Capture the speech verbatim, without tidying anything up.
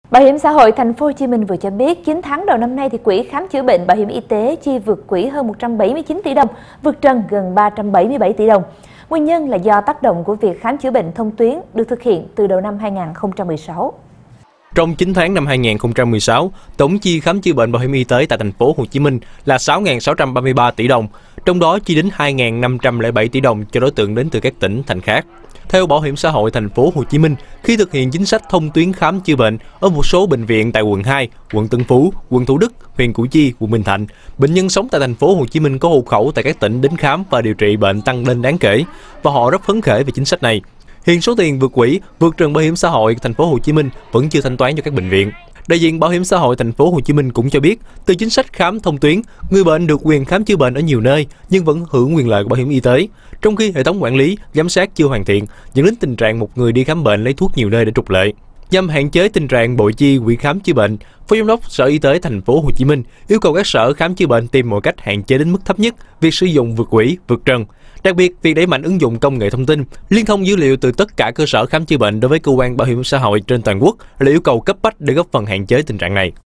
Bảo hiểm xã hội Thành phố Hồ Chí Minh vừa cho biết chín tháng đầu năm nay thì quỹ khám chữa bệnh bảo hiểm y tế chi vượt quỹ hơn một trăm bảy mươi chín tỷ đồng, vượt trần gần ba trăm bảy mươi bảy tỷ đồng. Nguyên nhân là do tác động của việc khám chữa bệnh thông tuyến được thực hiện từ đầu năm hai nghìn không trăm mười sáu. Trong chín tháng năm hai nghìn không trăm mười sáu, tổng chi khám chữa bệnh bảo hiểm y tế tại Thành phố Hồ Chí Minh là sáu nghìn sáu trăm ba mươi ba tỷ đồng, trong đó chi đến hai nghìn năm trăm lẻ bảy tỷ đồng cho đối tượng đến từ các tỉnh thành khác. Theo Bảo hiểm xã hội Thành phố Hồ Chí Minh, khi thực hiện chính sách thông tuyến khám chữa bệnh ở một số bệnh viện tại quận hai, quận Tân Phú, quận Thủ Đức, huyện Củ Chi, quận Bình Thạnh, bệnh nhân sống tại Thành phố Hồ Chí Minh có hộ khẩu tại các tỉnh đến khám và điều trị bệnh tăng lên đáng kể và họ rất phấn khởi về chính sách này. Hiện số tiền vượt quỹ, vượt trần bảo hiểm xã hội Thành phố Hồ Chí Minh vẫn chưa thanh toán cho các bệnh viện. Đại diện Bảo hiểm xã hội Thành phố Hồ Chí Minh cũng cho biết, từ chính sách khám thông tuyến, người bệnh được quyền khám chữa bệnh ở nhiều nơi nhưng vẫn hưởng quyền lợi của bảo hiểm y tế, trong khi hệ thống quản lý, giám sát chưa hoàn thiện, dẫn đến tình trạng một người đi khám bệnh lấy thuốc nhiều nơi để trục lợi. Nhằm hạn chế tình trạng bội chi quỹ khám chữa bệnh, Phó Giám đốc Sở Y tế Thành phố Hồ Chí Minh yêu cầu các sở khám chữa bệnh tìm mọi cách hạn chế đến mức thấp nhất việc sử dụng vượt quỹ, vượt trần. Đặc biệt, việc đẩy mạnh ứng dụng công nghệ thông tin, liên thông dữ liệu từ tất cả cơ sở khám chữa bệnh đối với cơ quan bảo hiểm xã hội trên toàn quốc là yêu cầu cấp bách để góp phần hạn chế tình trạng này.